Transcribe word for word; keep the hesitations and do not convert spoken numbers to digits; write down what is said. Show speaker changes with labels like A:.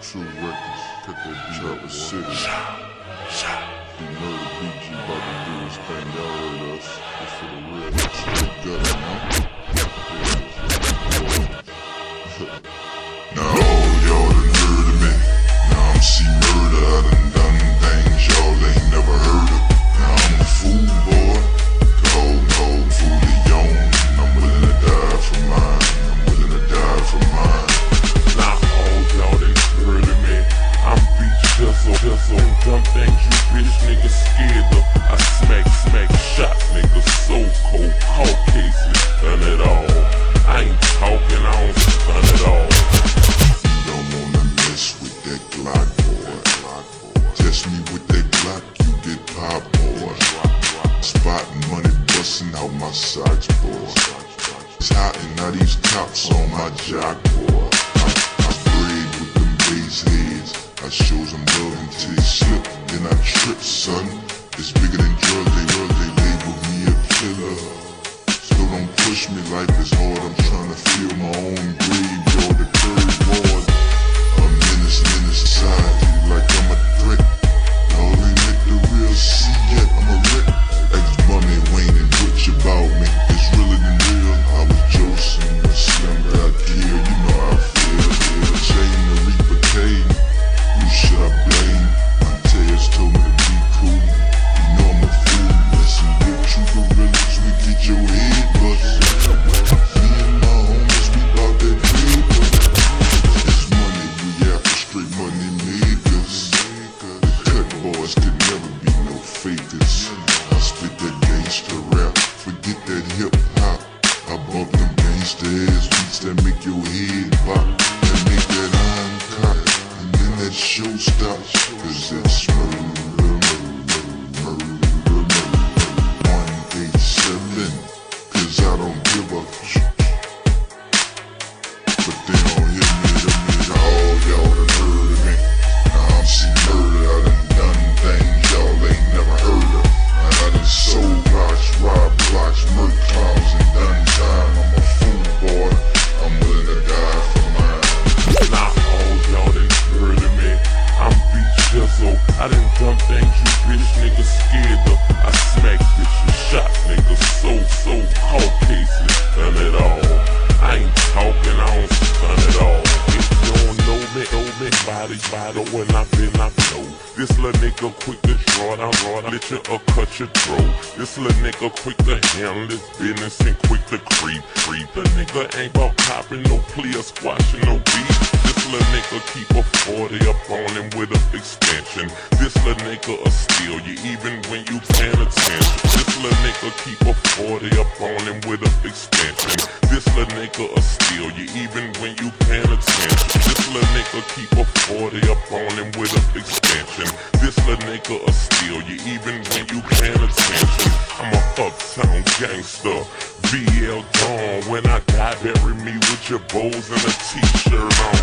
A: True records, cut that beat up with city. Be Murda B G about to do his thing, y'all heard us. It's for the real, straight gut, man.
B: Now all y'all done heard of me. Now I'm see Murda, I done done things y'all ain't never heard of. Now I'm a fool, boy. Cold, cold, fully young. I'm willing to die for mine. I'm willing to die for mine.
C: Now all y'all done heard of me. I'm beach pistol, pistol. Dumb things you bitch niggas scared of. I smack, smack, shot niggas so cold. Cold cases, done it all. I ain't talking, I don't stun it all.
B: You don't wanna mess with that Glock, boy. Test me with that Glock, you get pop, boy. Spotting money busting out my socks, boy. It's hot and now these cops on my jock, boy. I, I braid with them bass heads. I show them love until they slip, then I trip, son. It's bigger than drugs, they love, they label me a killer. So don't push me, life is hard, I'm trying to feel my own grave, you're the curve ward. A menace, menace society, like I'm a threat. Y'all ain't met the real C yet, I'm a wreck. Ex-Mummy, Wayne and Butch about me, it's realer than real. I was Joseph, a slim out here, you know how I feel, yeah. Shame the Reaper came. Who should I blame? My tears told me to be cool. You know I'm a fool. Listen, real true gorillas, we get your head bust. Me and my homies, we bout that big bust. It's money, we after straight money makers. The cut boys can never be no fakers. I spit that gangsta rap, forget that hip hop. I bump them gangsta ass beats that make your head pop, that make that iron cock. That show stops, cause it's murder, murder, murder, murder. one eight seven, cause I don't give a shit. But they don't hear me, the me, all y'all done heard of me. Now I'm see Murda, I done done things y'all ain't never heard of. And I done sold blocks, robbed blocks, murked clowns and done time. I'm a fool, boy, I'm willing to die for mine.
C: Now all y'all done heard of me. I'm beach pistol. I done done things you bitch niggas scared of. I smack bitches, shot niggas so, so cold cases, done it all. I ain't talking, I don't stun it all. If you don't know me, know me, body, body, when I been, I know. This little nigga quick to draw down, draw down, let you or cut your throat. This little nigga quick to handle his business and quick to creep, creep. The nigga ain't about copping no plea or squashing no beef. This little nigga keep a forty up on him with a extension. This little nigga a steal you even when you paying attention. This little nigga keep a forty up on him with a extension. This little nigga a steal you even when you paying attention. This little nigga keep a forty up on him with a extension. This little nigga a steal you even when you paying attention. I'm a uptown gangster, V L Dawn. When I die, bury me with your bows and a t-shirt on.